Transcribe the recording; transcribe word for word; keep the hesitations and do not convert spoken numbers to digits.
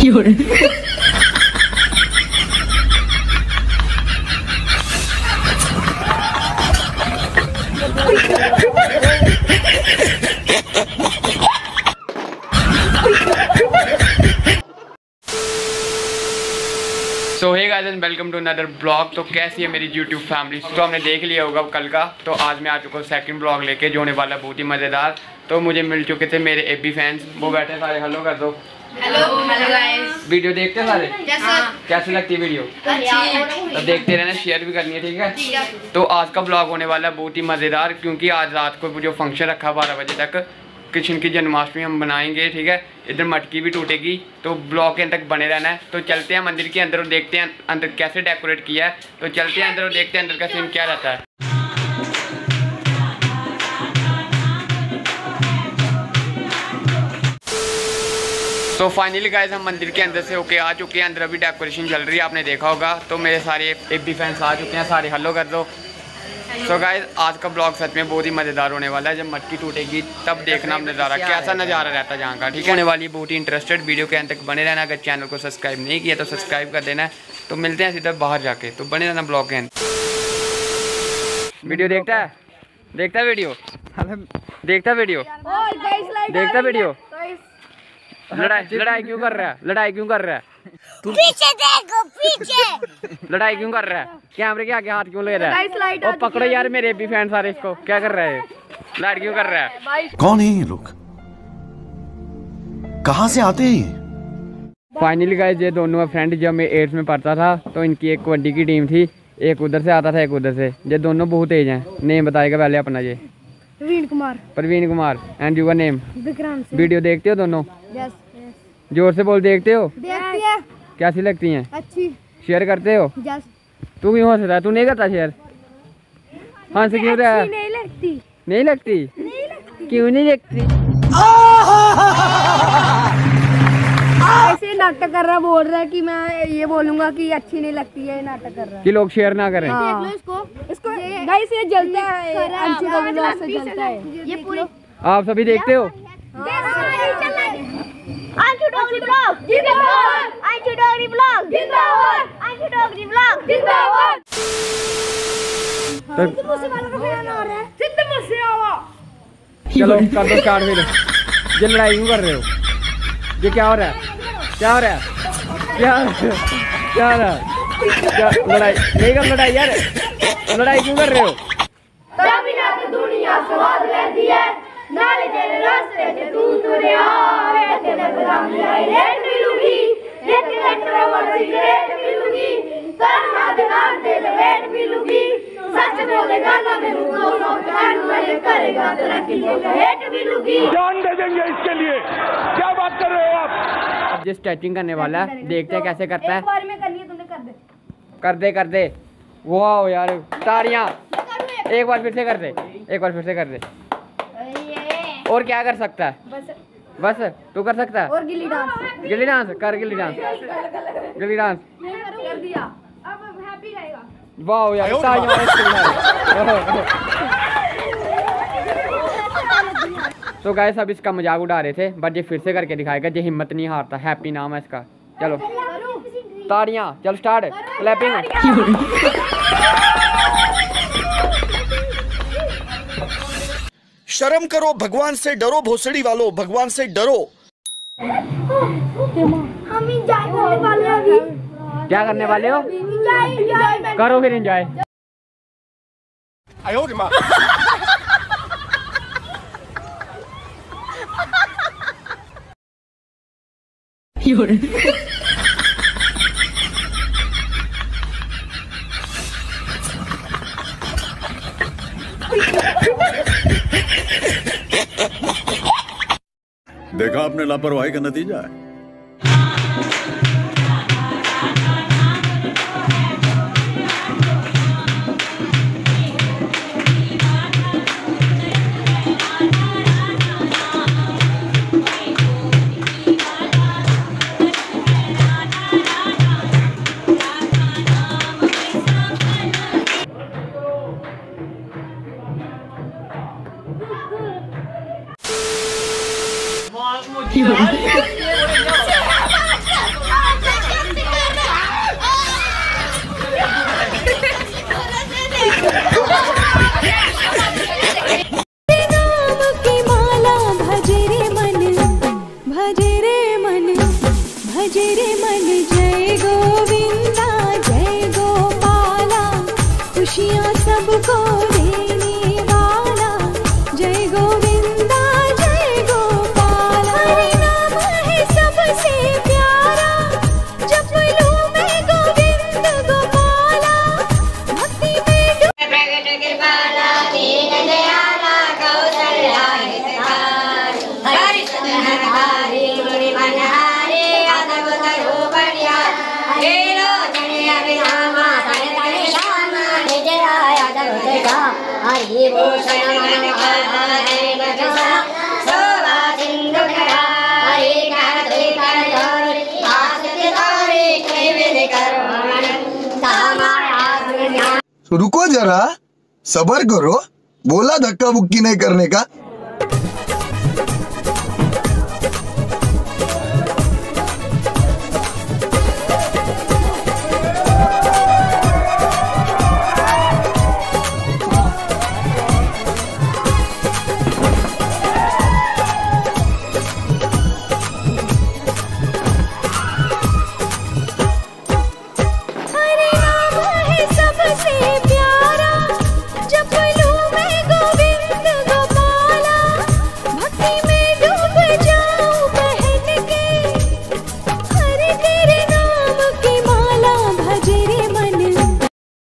So hey guys and welcome to another blog. तो कैसी है मेरी यूट्यूब फैमिली? तो हमने देख लिया होगा कल का। तो आज मैं आ चुका हूँ सेकंड ब्लॉग लेके, जो होने वाला है बहुत ही मज़ेदार। तो मुझे मिल चुके थे मेरे एबी फैंस, वो बैठे सारे। हेलो कर दो। Hello hello guys. वीडियो देखते हैं सारे? हाँ। कैसी लगती है वीडियो? तो देखते रहना, शेयर भी करनी है, ठीक है? तो आज का ब्लॉग होने वाला है बहुत ही मज़ेदार, क्योंकि आज रात को जो फंक्शन रखा बारह बजे तक, कृष्ण की जन्माष्टमी हम बनाएंगे, ठीक है? इधर मटकी भी टूटेगी, तो ब्लॉग के अंत तक बने रहना है। तो चलते हैं मंदिर के अंदर और देखते हैं अंदर कैसे डेकोरेट किया है। तो चलते हैं अंदर और देखते हैं अंदर का सीन क्या रहता है। तो फाइनली गाइस हम मंदिर के अंदर से होके आ चुके हैं। अंदर अभी डेकोरेशन चल रही है, आपने देखा होगा। तो मेरे सारे एबी फैंस आ चुके हैं सारे। हेलो कर दो। सो so गाइस आज का ब्लॉग सच में बहुत ही मज़ेदार होने वाला है। जब मटकी टूटेगी तब देखना नज़ारा कैसा नज़ारा रहता है जहाँ का, ठीक है? होने वाली बहुत ही इंटरेस्टेड। वीडियो के अंत तक बने रहना। अगर चैनल को सब्सक्राइब नहीं किया तो सब्सक्राइब कर देना है। तो मिलते हैं सीधा बाहर जाके, तो बने रहना ब्लॉग के अंत। वीडियो देखता है? देखता है वीडियो? देखता वीडियो? देखता वीडियो? लड़ाई लड़ाई क्यों कर रहा है? लड़ाई क्यों कर रहा है? पीछे देखो, पीछे लड़ाई क्यों कर रहा है? कैमरे के आगे हाथ क्यों ले रहा है? और पकड़ो यार मेरे भी फैन सारे, इसको क्या कर रहा है? लाइट क्यों कर रहा है? कौन है ये लोग? कहाँ से आते हैं? फाइनली गाइस ये दोनों फ्रेंड, जब मैं एट्थ में पढ़ता था तो इनकी एक कबड्डी की टीम थी। एक उधर से आता था, एक उधर से। ये दोनों बहुत तेज हैं। नेम बताएगा पहले अपना। ये Praveen Kumar. Praveen Kumar. And your name? Vikrant Singh. Video देखते हो दोनों? यस। जोर से बोल। देखते हो? देखती है। कैसी लगती हैं? अच्छी। शेयर करते हो? यस। तू क्यों हंस रहा है? तू नहीं करता शेयर? हंस क्यों रहा है? नहीं लगती। नहीं लगती? नहीं लगती। क्यों नहीं लगती? ऐसे नाटक कर रहा, बोल रहा है कि मैं ये बोलूंगा कि अच्छी नहीं लगती है। नाटक कर रहा है कि लोग शेयर ना करें। हाँ। देख लो इसको, इसको गाइस ये जलता है, अंशु को भी बहुत से जलता है ये पूरी। आप सभी देखते हो? अंशु डोगरी ब्लॉग जिंदाबाद, अंशु डोगरी ब्लॉग जिंदाबाद, अंशु डोगरी ब्लॉग जिंदाबाद। सिद्ध मूसेवाला का फैन हो रहा है। सिद्ध मूसेवाला। चलो कर दो स्टार्ट फिर। ये लड़ाई क्यों कर रहे हो? ये क्या हो रहा है? क्या हो रहा है? क्या क्या हो रहा है? क्या लड़ाई नहीं कर? लड़ाई यार, लड़ाई क्यों कर रहे हो? बिना तो दुनिया स्वाद लेती है, नाले तेरे रास्ते से तू तुरे आवे, तेरे बदाम लाई रेट मिलूगी, रेट रेट रवर सिगरेट मिलूगी, करना देना तेरे वेट मिलूगी, सच बोलेगा ना मेरे दो सौ कान में करेगा तरक्की को हेट मिलूगी। जान दे देंगे इसके लिए। क्या बात कर रहे हो आप? अब जो स्ट्रेचिंग करने वाला है, देखते हैं कैसे करता है। एक बार में करनी है, तुमने कर दे। कर दे कर दे। वाह यार, तालियां। एक बार फिर से कर दे, एक बार फिर से कर दे। और क्या कर सकता है? बस बस तू कर सकता है? और गिल्ली डांस। गिल्ली डांस कर। गिल्ली डांस, गिल्ली डांस कर दिया। अब हैप्पी रहेगा। वाह यार, तालियां इसके लिए। तो गाइस अब इसका मजाक उड़ा रहे थे, बट ये फिर से करके दिखाएगा। ये हिम्मत नहीं हारता। हैप्पी नाम है इसका। चलो ताड़ियाँ, चल स्टार्ट। क्लैपिंग। शर्म करो, भगवान से डरो, भोसड़ी वालों, भगवान से डरो। हम एंजॉय करने वाले हैं अभी। क्या करने वाले हो? एंजॉय एंजॉय करो फिर एंजॉय। आयो रे माँ। देखा आपने लापरवाही का नतीजा है। हरि भूषण मनोहर शोभा सिंधु करा हरि कांति कर जोरी आसत तारे केवल करो मन रुको जरा, सबर करो, बोला धक्का बुक्की नहीं करने का।